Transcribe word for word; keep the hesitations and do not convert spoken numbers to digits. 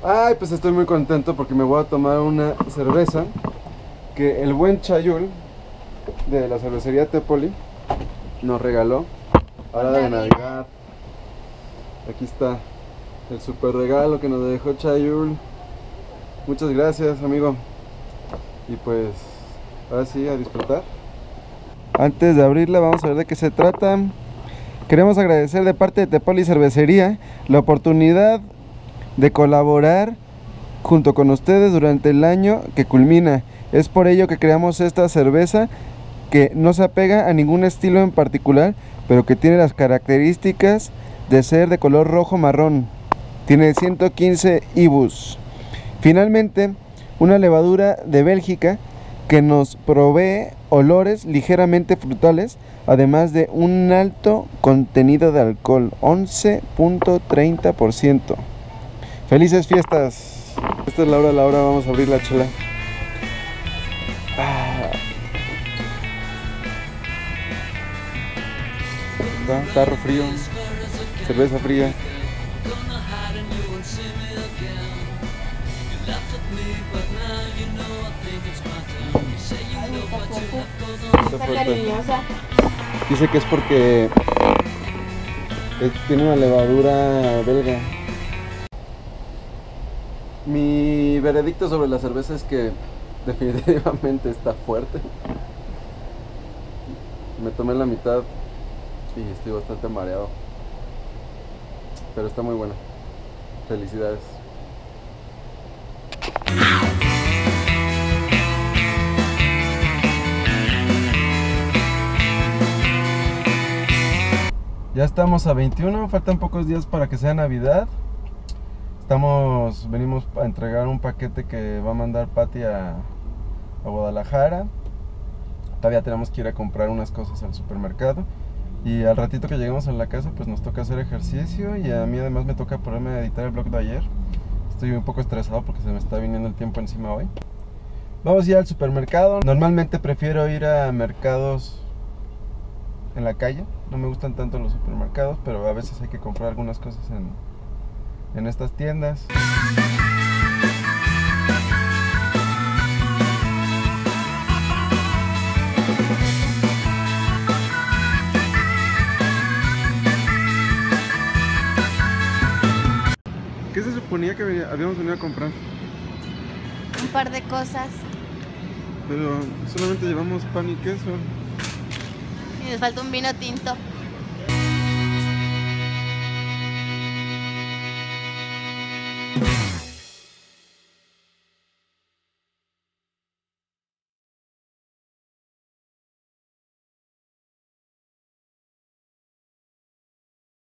Ay, pues estoy muy contento porque me voy a tomar una cerveza que el buen Chayul de la cervecería Tepoli nos regaló ahora de Navidad. Aquí está el super regalo que nos dejó Chayul. Muchas gracias, amigo. Y pues ahora sí, a disfrutar. Antes de abrirla vamos a ver de qué se trata. Queremos agradecer de parte de Tepoli Cervecería la oportunidad de colaborar junto con ustedes durante el año que culmina. Es por ello que creamos esta cerveza que no se apega a ningún estilo en particular, pero que tiene las características de ser de color rojo marrón. Tiene ciento quince I B Us. Finalmente, una levadura de Bélgica que nos provee olores ligeramente frutales, además de un alto contenido de alcohol, once punto treinta por ciento. ¡Felices fiestas! Esta es la hora, la hora, vamos a abrir la chela. Ah. Da, tarro frío, cerveza fría. Está cariñosa. Dice que es porque es, tiene una levadura belga. Mi veredicto sobre la cerveza es que definitivamente está fuerte. Me tomé la mitad y estoy bastante mareado, pero está muy buena. Felicidades. Ya estamos a veintiuno, faltan pocos días para que sea Navidad. Estamos, venimos a entregar un paquete que va a mandar Pati a, a Guadalajara. Todavía tenemos que ir a comprar unas cosas al supermercado. Y al ratito que lleguemos a la casa, pues nos toca hacer ejercicio. Y a mí además me toca ponerme a editar el blog de ayer. Estoy un poco estresado porque se me está viniendo el tiempo encima hoy. Vamos a ir al supermercado. Normalmente prefiero ir a mercados en la calle. No me gustan tanto los supermercados, pero a veces hay que comprar algunas cosas en, en estas tiendas. ¿Qué se suponía que habíamos venido a comprar? Un par de cosas. Pero solamente llevamos pan y queso. Y nos falta un vino tinto.